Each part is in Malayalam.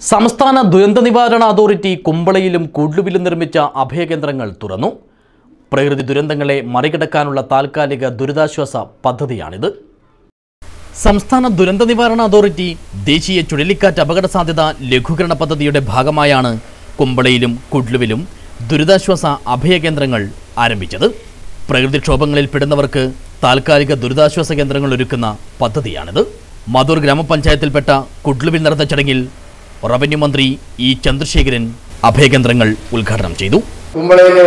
സംസ്ഥാന ദുരന്ത നിവാരണ അതോറിറ്റി കുമ്പളയിലും കൂഡ്ലുവിലും നിർമ്മിച്ച അഭയകേന്ദ്രങ്ങൾ തുറന്നു. പ്രകൃതി ദുരന്തങ്ങളെ മറികടക്കാനുള്ള താൽക്കാലിക ദുരിതാശ്വാസ പദ്ധതിയാണിത്. സംസ്ഥാന ദുരന്ത നിവാരണ അതോറിറ്റി ദേശീയ ചുഴലിക്കാറ്റ് അപകട സാധ്യത ലഘൂകരണ പദ്ധതിയുടെ ഭാഗമായാണ് കുമ്പളയിലും കൂഡ്ലുവിലും ദുരിതാശ്വാസ അഭയകേന്ദ്രങ്ങൾ ആരംഭിച്ചത്. പ്രകൃതിക്ഷോഭങ്ങളിൽ പെടുന്നവർക്ക് താൽക്കാലിക ദുരിതാശ്വാസ കേന്ദ്രങ്ങൾ ഒരുക്കുന്ന പദ്ധതിയാണിത്. മധൂർ ഗ്രാമപഞ്ചായത്തിൽപ്പെട്ട കൂഡ്ലുവിൽ നടന്ന ചടങ്ങിൽ റവന്യൂ മന്ത്രി ഇ ചന്ദ്രശേഖരൻ അഭയകേന്ദ്രങ്ങൾ ഉദ്ഘാടനം ചെയ്തു. കുമ്പളയിലെ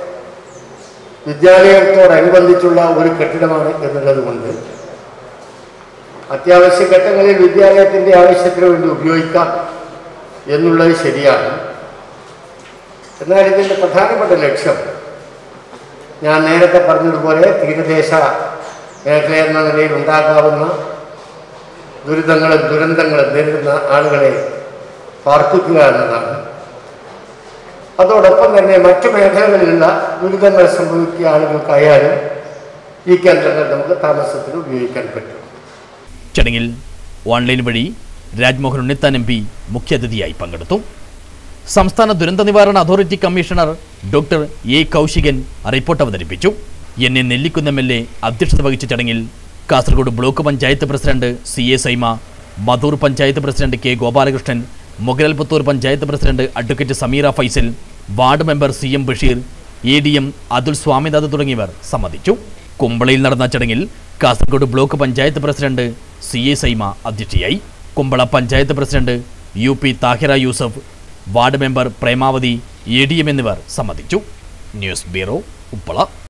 വിദ്യാലയത്തോടനുബന്ധിച്ചുള്ള ഒരു കെട്ടിടമാണ് എന്നുള്ളതുകൊണ്ട് അത്യാവശ്യ ഘട്ടങ്ങളിൽ വിദ്യാലയത്തിൻ്റെ ആവശ്യത്തിന് വേണ്ടി ഉപയോഗിക്കാം എന്നുള്ളത് ശരിയാണ്. എന്നാൽ ഇതിൻ്റെ പ്രധാനപ്പെട്ട ലക്ഷ്യം ഞാൻ നേരത്തെ പറഞ്ഞതുപോലെ തീരദേശ മേഖല എന്ന നിലയിൽ ഉണ്ടാകാവുന്ന ദുരന്തങ്ങളും നേരിടുന്ന ആളുകളെ പാർപ്പിക്കുക എന്നതാണ്. അതോടൊപ്പം തന്നെ മറ്റു മേഖലകളിലുള്ള ദുരിതങ്ങൾ സംഭവിക്കുക ആളുകൾക്കായാലും ഈ കേന്ദ്രങ്ങൾ നമുക്ക് താമസത്തിന് ഉപയോഗിക്കാൻ പറ്റും. ചടങ്ങിൽ ഓൺലൈൻ വഴി രാജ്മോഹൻ ഉണ്ണിത്താൻ MP മുഖ്യാതിഥിയായി പങ്കെടുത്തു. സംസ്ഥാന ദുരന്ത നിവാരണ authority commissioner doctor A Kaushikan report അവതരിപ്പിച്ചു. എന്നെ നെല്ലിക്കുന്ന MLA അധ്യക്ഷത വഹിച്ച ചടങ്ങിൽ Kasaragod block panchayat president CA Saima, Madhur panchayat president K Gopalakrishnan, Mogralputhur panchayat president advocate Sameera Faisal, ward member CM Basheer, ADM Athul Swaminath തുടങ്ങിയവർ സംബന്ധിച്ചു. കുമ്പളയിൽ നടന്ന ചടങ്ങിൽ Kasaragod block panchayat president CA Saima അധ്യക്ഷയായി. Kumbla panchayat president UP Thahira Yusuf, ward member Premavathi, ADM എന്നിവർ സംബന്ധിച്ചു. News bureau, Uppala.